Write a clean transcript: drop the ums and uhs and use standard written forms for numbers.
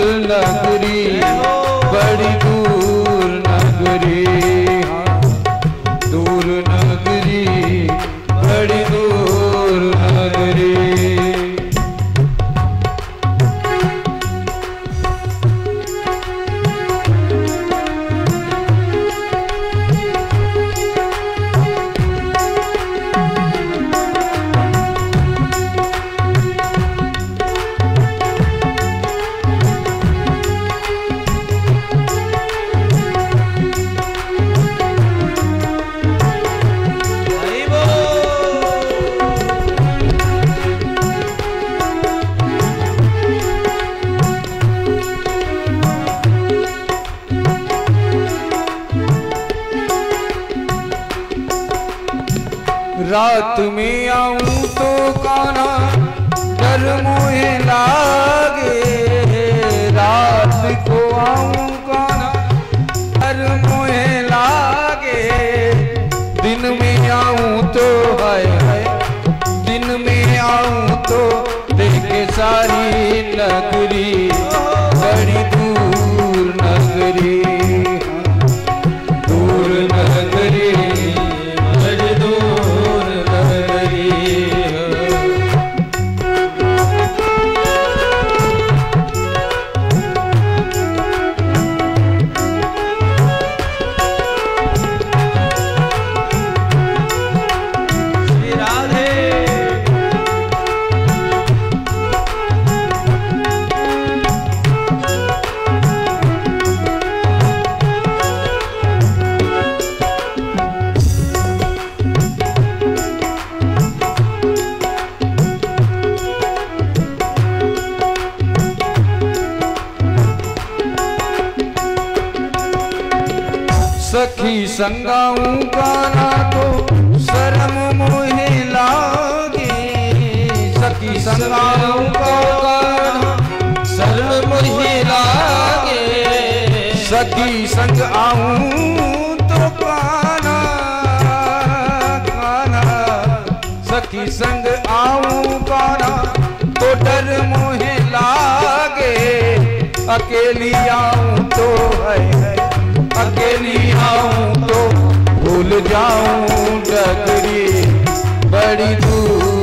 नगरी, बड़ी दूर नगरी, दूर नगरी, बड़ी दूर नगरी। रात में आऊं तो काना डर मोहे लागे, रात को आऊं काना डर मोहे लागे, दिन में आऊं तो हाय हाय, दिन में आऊं तो देखे सारी नगरी, बड़ी दूर नगरी, दूर नगरी, सखी संगाऊं गाना तो शर्म मोहे लागे, सखी संगाऊं गाना शर्म मोहे लागे, सखी संग आऊं तो काना काना, सखी संग आऊं काना तो डर मोहे लागे, अकेली आऊं तो है, अकेली आऊं तो भूल जाऊं डगरी, बड़ी दूर